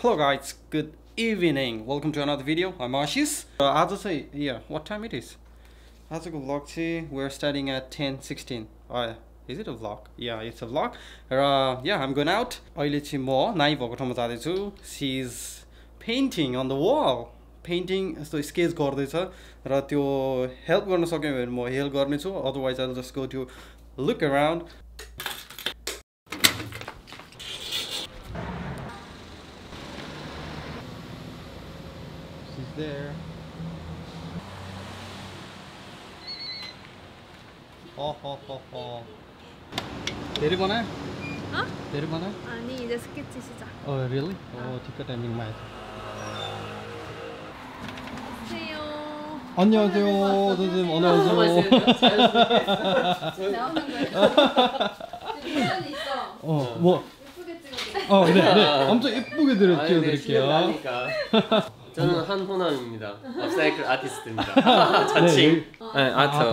Hello guys, good evening. Welcome to another video. I'm Ashish. आज चाहिँ what time it is? आजको vlog चाहिँ we're starting at 10:16. Is it a vlog? Yeah, it's a vlog. Yeah, I'm going out. अहिले चाहिँ म नाइ भएको ठाउँमा जाँदै छु. She's painting on the wall. Painting यस्तो sketch गर्दैछ र त्यो help गर्न सक्यो भने म help गर्ने छु. Otherwise I'll just go to look around. She's there. तेरे बना? हाँ? तेरे बना? 아니 이제 스케치 시작. Oh really? 티켓 타이밍 맞아. 안녕하세요. 안녕하세요, 선생님. 안녕하세요. 나오는 거예요. 미션이 있어. 뭐? 예쁘게 찍어드릴게요. 네. 엄청 예쁘게 찍어드릴게요. 저는 한호남입니다. 업사이클 아티스트입니다. 자칭. 네, 아트.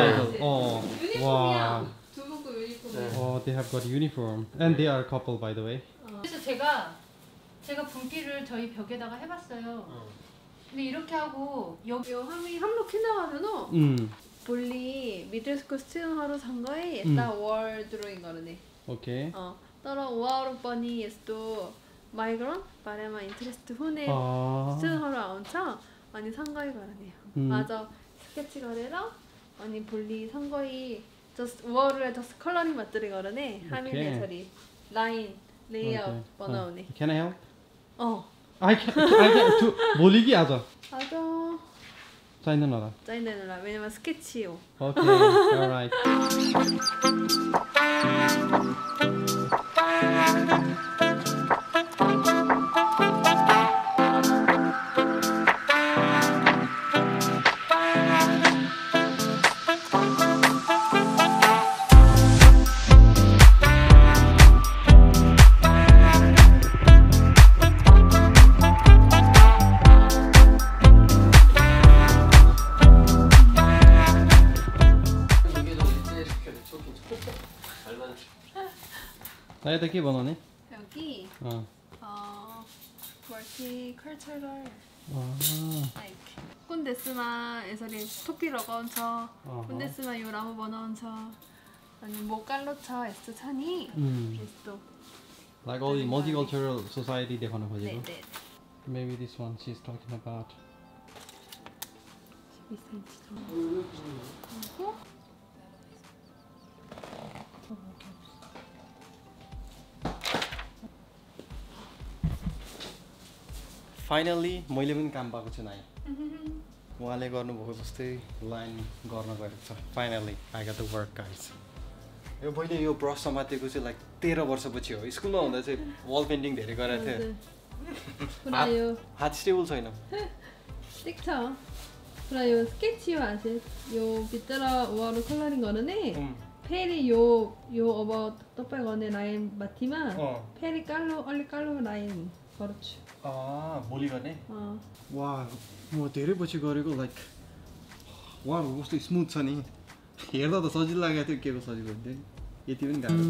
유니폼이야. 두 분도 유니폼이에요. They have got uniform, and they are a couple, by the way. 그래서 제가 분필을 저희 벽에다가 해봤어요. 근데 이렇게 하고 여기 함이 함록 지나가면은 볼리 미들스쿨 스튜던 하루 상가에 있다 월 드로잉 거르네. 오케이. 따라 오아로 뻔히 예스도 마이그런 바레마 인트레스트 후네 스튜던 하루 아운차 아니 상가에 가르네요. 맞아 스케치 거래라 아니 볼리 상가에 just 월에 just 컬러링 맞들이 거르네. 함이네 저리 라인 레이아웃 번아오네. Can I help? I can 몰리기 하자. 맞아. 짜이는라. 짜이는라. 왜냐면 스케치요. Okay, alright. 나에다 키 번호네? 여기 멀티컬처럴 like 꾼데스마에서리 토피러가 온처 꾼데스마 요라무 번호 온처 아니 모깔로처 에스토 차니 에스토 Like all the multicultural society 대하는 거지. 네. Maybe this one she's talking about. 12cm 정도. Finally, मैले पनि काम पाएको छु नाइ। उहाँले गर्नुभएको जस्तै लाइन गर्न गएको छ। Finally, I got the work guys. यो मैले यो ब्रस समातेको चाहिँ लाइक 13 वर्षपछि हो। स्कुलमा हुँदा चाहिँ वल पेन्टिङ धेरै गरेको थिएँ। हात स्टेबल छैन। ठीक छ। पुरा यो स्केचियो आसे यो भित्र वल कलरिङ गर्नु नि फेरि यो अब तपाई गर्ने लाइन माथिमा फेरि अलि कालो लाइन गर्छु। भोलि गर्ने? वा म धेरै पछि गरेको लाइक वा कस्तो स्मुथ छ नि हेर्दा त सजिलो लागेको थियो के को सजिलो हुन्थ्यो यति पनि गाह्रो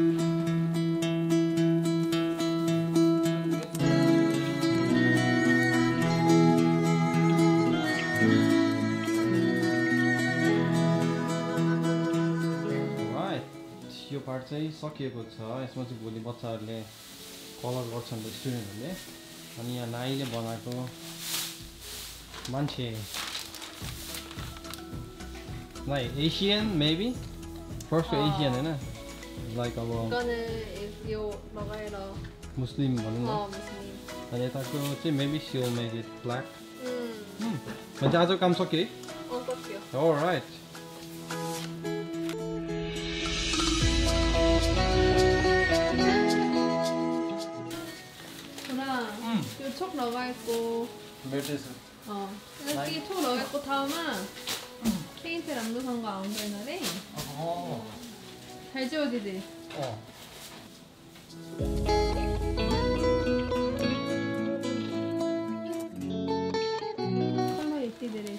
यो पार्ट चाहिँ सकिएको छ यसमा चाहिँ भोलि बच्चाहरूले कलर गर्छन् स्टुडेन्टहरूले अनि यहाँ नाइले बनाएको मान्छे like Asian maybe first Asian हैन लाइक अब यो लगाएर मुस्लिम भनौँ न अनि यताको चाहिँ maybe she will make it black भने आजको काम सक्यो है? सक्यो। अलराइट 촉 넣어가 있고 여기 촉 넣어 있고 다음은 페인트 람도선과 아웃라이너래 잘 지워지지? 컬러 예쁘더래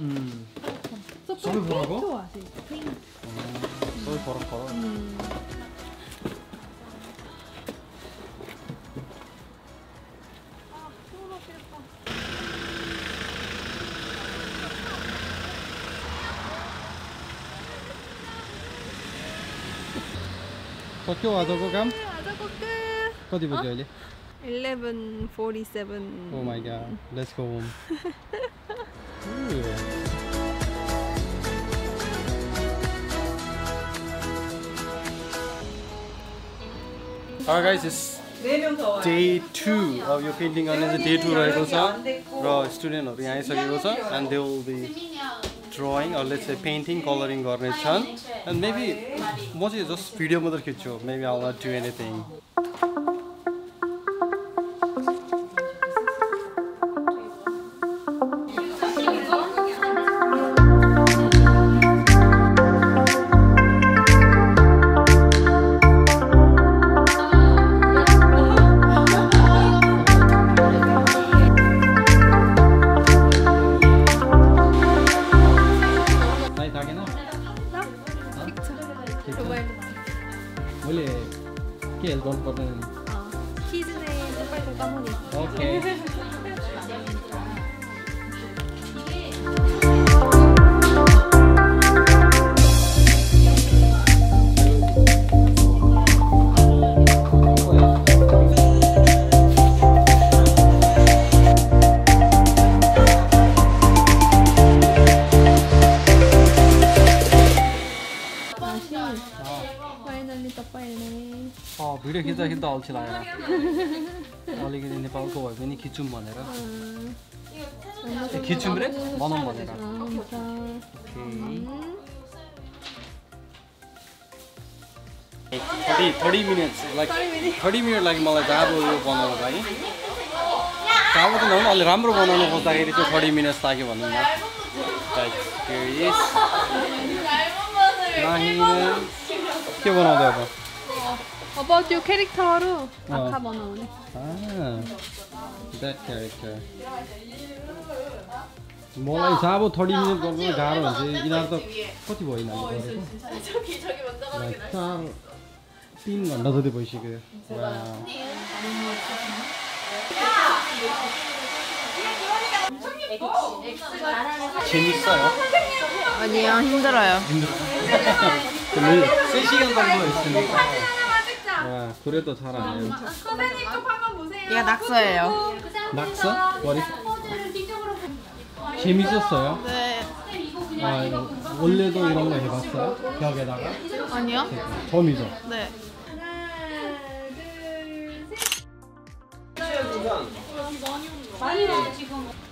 소리 보라고? 좋아하지 페인트 소리 보라고? सक्यो आजको काम आजको 끝. कति बज्यो अहिले 11:47. Oh my god, let's go home. Alright guys, it's day 2 of your painting on is day 2 रहेको छ र स्टुडेन्टहरु यहाँ आइसकेको छ and they will be drawing or let's say painting, coloring गर्ने छन् and maybe म चाहिँ just भिडियो मात्र खिच्छु maybe I'll not do anything. मैले के हेल्प गर्नु पर्दैन नि 키즈네 빨리 까머니. ओके फाइनली तपाईले भिडियो खिच्दा खिच्दा अल्छी लागेर अलिकति नेपालको भए पनि खिचौँ भनेर खिचौँ रे बनाऊँ भनेर ओके 30 मिनट्स लाइक 30 मिनट लाग्यो मलाई जाबो यो बनाउनु लागि जाबो त नहुन अलि राम्रो बनाउनु खोज्दाखेरि चाहिँ 30 मिनट्स लाग्यो भनौँ न लाइक के बनाउँदै अब अब त्यो 캐릭터로 아까 बनाउने that character मलाई जाबो 30 मिनट गर्नु गाह्रो हुन्छ यिनीहरू त कति भयो यिनीहरू गरेको 3 घण्टा जति भइसक्यो 재밌어요? 아니요 힘들어요. 3시간 정도 했으니까 그래도 잘 안 해요. 선생님 쪽 한번 보세요. 얘가 낙서예요. 낙서? 머리? 재밌었어요? 네. 원래도 이런 거 해봤어요? 벽에다가? 아니요? 처음이죠? 네. 많이 먹어 지금.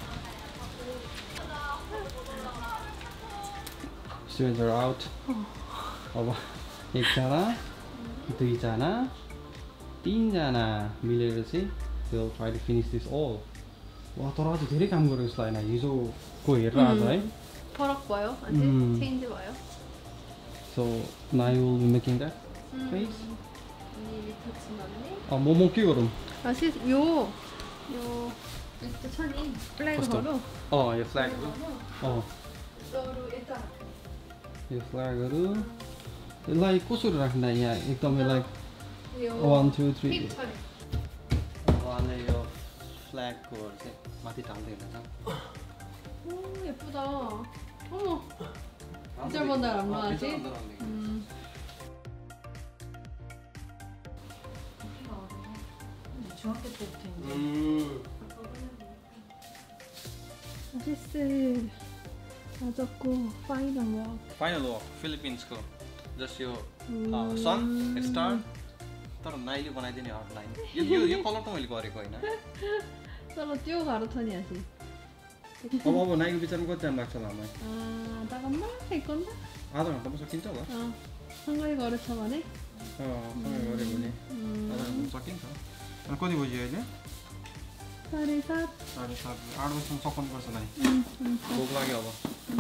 Students are out. अब एकजना दुईजना तीनजना मिलेर चाहिँ they'll try to finish this all. 와 तर आज धेरै काम गरेको जस्तो होइन हिजोको हेरेर आज है फरक भयो अझै चेन्ज भयो. So now you will be making that face. म के गरौँ? यो यस्तो छ नि फ्ल्यागहरु यो फ्ल्यागहरु यो फ्ल्यागहरु यसलाई कसरी राख्दा यहाँ एकदमै लाइक 1 2 3 अनि यो फ्ल्यागको चाहिँ माथि टाल्दै हैन 오 예쁘다. 어머 진짜 뭔데 안 나왔지? 중학교 때부터 이제. 아시스 맞았고 파이널 워. Final walk Philippines को just यो sun star तर नाइले बनाइदिने आउटलाइन यो कलर त मैले गरेको हैन तर त्यो गाह्रो छ नि आसी. अब नाइको बिचमा कति टाइम लाग्छ होला मलाई 잠깐만 이건데? आधा घण्टामा सकिन्छ होला सँगै गरेछ भने सँगै गऱ्यो भने आधा घण्टामा सकिन्छ अनि कति बज्यो अहिले 7:30 8 बजीसम्म सकिनु पर्छ नाइ भोक लाग्यो अब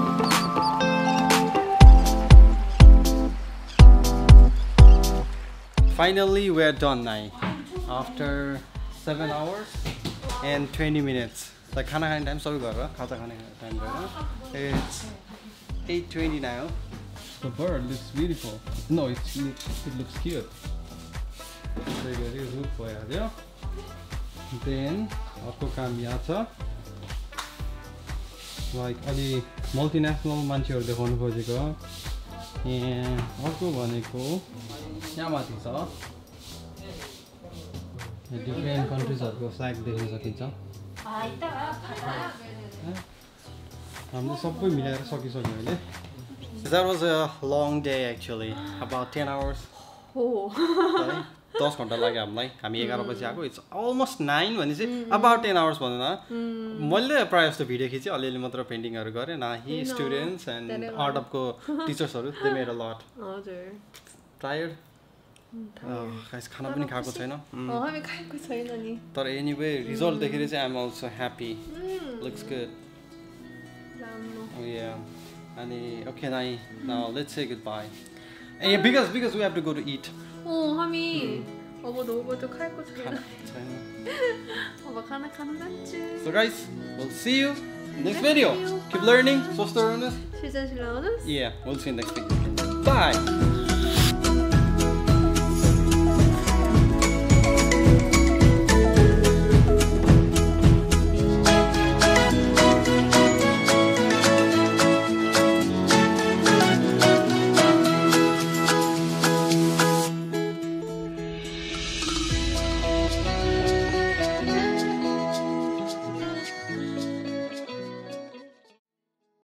Finally we are done now after 7 hours and 20 minutes. Like खाना खाने टाइम सबै गरेर खाजा खाने टाइम गरेर it's 8:20 now. The bird looks beautiful. No, it looks cute. So you get root भइहाल्यो. Then अर्को काम यहाँ छ like अलि मल्टिनेसनल मान्छेहरु देखाउनु खोजेको अर्को भनेको यहाँ माथि छ डिफ्रेन्ट कन्ट्रिजहरुको फ्ल्याग देख्न सकिन्छ हाम्रो सबै मिलाएर सकिसक्यो अहिले That was a long day actually, about 10 hours. Oh. 10 घण्टा लाग्यो हामीलाई हामी 11 बजे आएको इट्स अलमोस्ट 9 भनेपछि about 10 hours भन्नु न मैले प्राय जस्तो भिडियो खिचे अलिअलि मात्र पेन्टिङहरु गरे ना ही स्टुडेन्ट्स एन्ड आर्ट अपको टिचर्सहरु दे मेड अ लट हजुर टायर्ड गाइस खाना पनि खाएको छैन हामी खाएको छैन नि तर एनीवे रिजल्ट देखेर चाहिँ I am also happy looks good yeah अनि okay now let's say goodbye because we have to go to eat हामी अब 너무 खाएको छैन अब खाना खान जान्छु So guys, we'll see you next video. Keep learning. 실전실 나오는 Yeah, we'll see you next video. Bye.